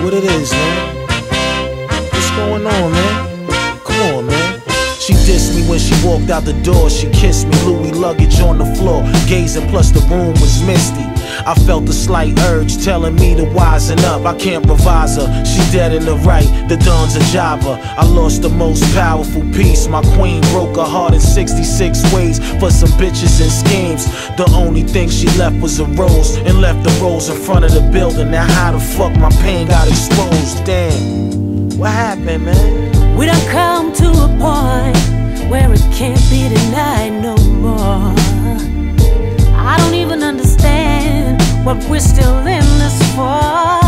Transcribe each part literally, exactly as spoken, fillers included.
what it is, man. What's going on, man? Come on, man. She dissed me when she walked out the door. She kissed me, Louis luggage on the floor, gazing, plus the room was misty. I felt a slight urge telling me to wisen up. I can't revise her, she dead in the right, the Don's a jobber. I lost the most powerful piece. My queen broke her heart in sixty-six ways for some bitches and schemes. The only thing she left was a rose, and left the rose in front of the building. Now how the fuck my pain got exposed? Damn, what happened, man? We done come to a point where it can't be denied no more. I don't even understand what we're still in this for.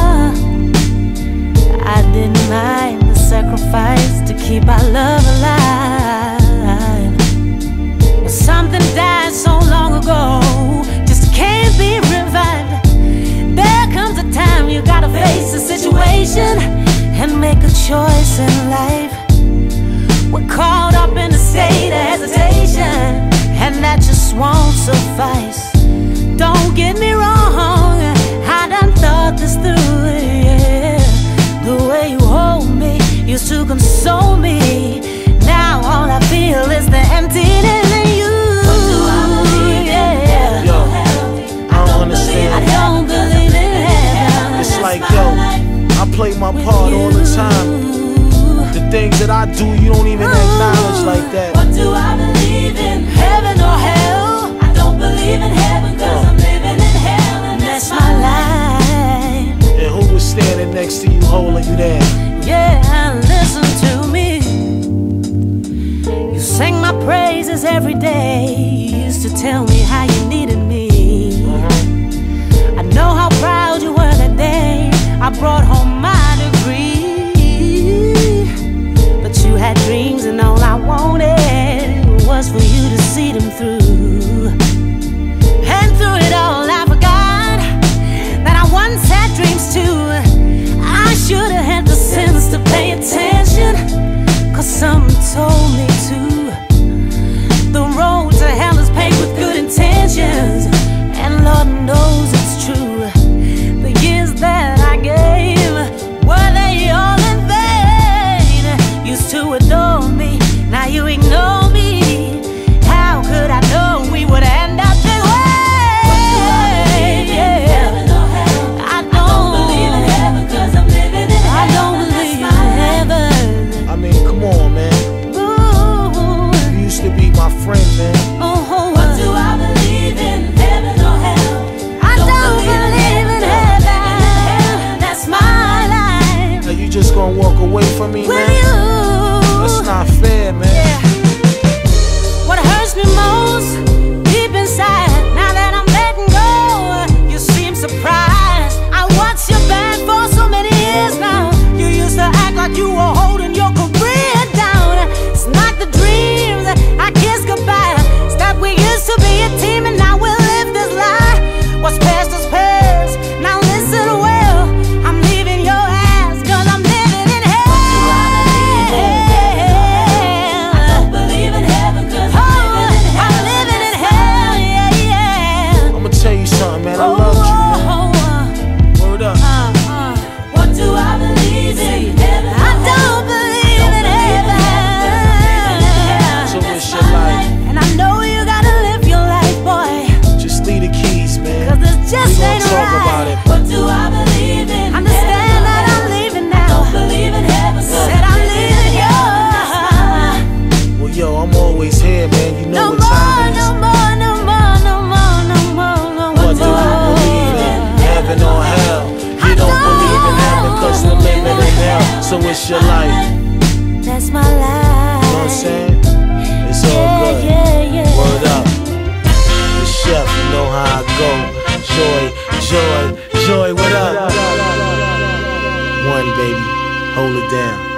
I didn't mind the sacrifice to keep our love alive, but something died so long ago, just can't be revived. There comes a time you gotta face the situation and make a choice in life. We're caught up in a state of hesitation, and that just won't suffice. Don't get me wrong, I done thought this through, yeah. The way you hold me used to console me. Now all I feel is the emptiness in you. What do I believe in? Yeah. Yo, I don't understand. I don't believe in heaven. It's like, yo, I play my part all the time. The things that I do, you don't even acknowledge like that. What do I believe in? Heaven or hell? I don't believe in heaven, cause I'm living in hell, and that's my life. And who was standing next to you, holding you there? Yeah, listen to me. You sing my praises every day. You used to tell me how you needed me. uh-huh. I know how proud you were that day I brought home my degree. You had dreams, and all I wanted was for you to see them through. And through it all I forgot that I once had dreams too. I should have had the sense to pay attention, cause someone told me to. The road to hell is paved with good intentions, and Lord knows it's true. The years that I gave, were they all in vain? Used to adore me, now you ignore me. How could I know we would end up this way? Yeah. I don't believe in heaven, cause I'm living in hell. I don't believe in heaven. I mean, come on, man. Ooh. You used to be my friend, man. Oh, what do I believe in? Heaven or hell? I don't believe in heaven. That's my life. Are you just gonna walk away from me, Will man? you? That's not fair, man. Yeah. What hurts me most, deep inside, now that I'm letting go, you seem surprised. I watched your back for so many years now. You used to act like you were holding your career down. It's not the dreams I kissed goodbye. It's that we used to be a team, and now we'll live this lie. What's past is past. Now listen well, I'm leaving your ass, cause I'm living in hell. Tell you something, man, I love you, man. Word up. Uh, uh, what do I believe in? Heaven I don't believe in heaven. So it's your life. And I know you gotta live your life, boy. Just leave the keys, man. Cause this just we ain't gonna talk right. about it. What do I believe in? Understand that I'm leaving now. I don't believe in heaven. Said I'm leaving yours. Well, yo, I'm always here, man. You know No what time it is. more, no more, no more, no more, no more, no more. What do you believe in? Heaven or hell? You don't believe in heaven cause we're living in hell. So it's your life. That's my life. You know what I'm saying? It's all Yeah, good. yeah, yeah. Word up. The chef, you know how I go. Joy, joy, joy, what up? One, baby. Hold it down.